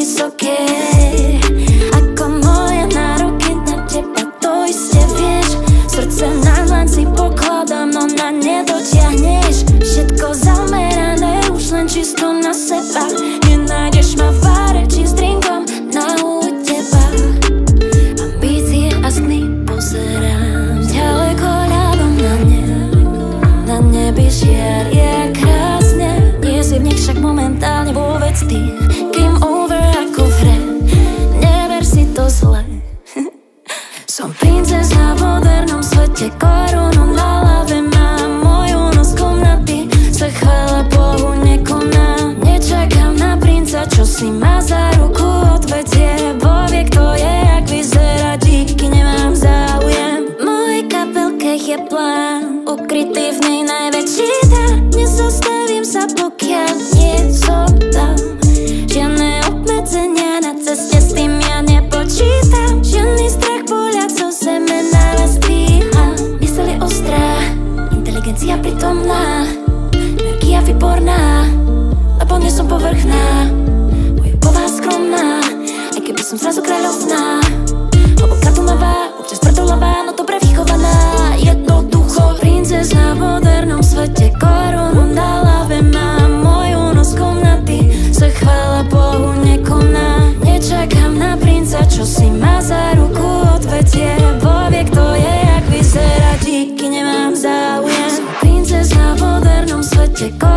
vysoké, ako moje nároky na teba, to iste vieš. Srdce na dlaň si pokladám, no na nedotiahneš. Všetko zamerané už len čisto na seba. Nenájdeš ma v bare či s drinkom na u teba. Ambície a sny pozerám ďaleko ľadom na nebi žiaria krásne. Nie si v nich však momentálne vôbec ty. Game over ako v hre, neber si to zle. Som princezna v modernom svete, korunu na hlave mám, moju nos komnaty sa chvála Bohu nekoná. Nečakám na princa, čo si ma za ruku odvedie. Povie, kto je, jak vyzerá, díky nemám záujem. V mojej kapelke je plán, ukrytý v nej najväčší dar. Nezastavím sa, pokiaľ nie som tam. Žiadne obmedzenia na ceste, s tým ja nepočítam. Žiadny strach poľať zo zeme naraz dvíham. Mysel je ostrá, inteligencia pritomná, energia výborná, lebo nie som povrchná. Moje pová skromná, aj keby som zrazu kráľovná. Hlboká tmavá, občas tvrdolavá, no dobre vychovaná. Jednoducho princezna v modernom svete, korunu na hlave mám, moju nos komnaty sa chvála Bohu nekoná. Nečakám na princa, čo si ma za ruku odvedie. Povie, kto je, jak vyzerá, díky nemám záujem. Som princezna v modernom svete,